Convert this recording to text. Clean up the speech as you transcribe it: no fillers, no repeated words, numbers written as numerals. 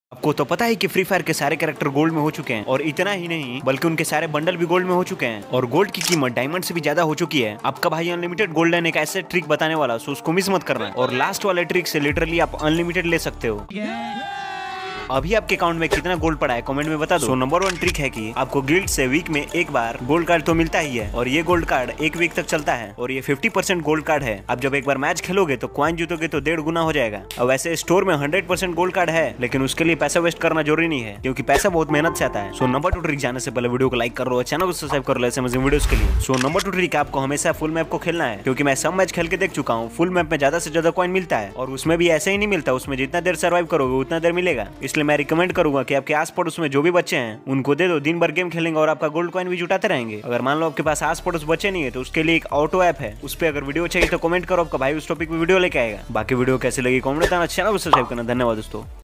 आपको तो पता है कि फ्री फायर के सारे कैरेक्टर गोल्ड में हो चुके हैं और इतना ही नहीं बल्कि उनके सारे बंडल भी गोल्ड में हो चुके हैं और गोल्ड की कीमत डायमंड से भी ज्यादा हो चुकी है। आपका भाई अनलिमिटेड गोल्डन एक ऐसे ट्रिक बताने वाला, सो उसको मिस मत करना और लास्ट वाले ट्रिक से लिटरली आप अनलिमिटेड ले सकते हो। अभी आपके अकाउंट में कितना गोल्ड पड़ा है कमेंट में बता दो। नंबर 1 ट्रिक है कि आपको गिल्ड से वीक में एक बार गोल्ड कार्ड तो मिलता ही है और ये गोल्ड कार्ड एक वीक तक चलता है और ये 50% गोल्ड कार्ड है। आप जब एक बार मैच खेलोगे तो कॉइन जीतोगे तो 1.5 गुना हो जाएगा। अब वैसे स्टोर में 100% गोल्ड कार्ड है लेकिन उसके लिए पैसा वेस्ट करना जरूरी नहीं है क्योंकि पैसा बहुत मेहनत से आता है। सो नंबर 2 ट्रिक जाने से पहले वीडियो को लाइक कर लो, चैनल को सब्सक्राइब कर लो ऐसे मजे वीडियोस के लिए। सो नंबर 2 ट्रिक आपको हमेशा फुल मैप को खेलना है क्योंकि मैं सब मैच खेल के देख चुका हूँ। फुल मैप में ज्यादा से ज्यादा कॉइन मिलता है और उसमें भी ऐसे ही नहीं मिलता, उसमें जितना देर सर्वाइव करोगे उतना देर मिलेगा। इसलिए मैं रिकमेंड करूंगा कि आपके आस पड़ोस में जो भी बच्चे हैं उनको दे दो, दिन भर गेम खेलेंगे और आपका गोल्ड कॉइन भी जुटाते रहेंगे। अगर मान लो आपके पास आस पड़ोस बच्चे नहीं है तो उसके लिए एक ऑटो ऐप है, उस पर अगर वीडियो चाहिए तो कमेंट करो, आपका भाई उस टॉपिक पे वीडियो लेके आएगा। बाकी वीडियो कैसे लगी कमेंट बताना, चैनल को सब्सक्राइब करना। धन्यवाद दोस्तों।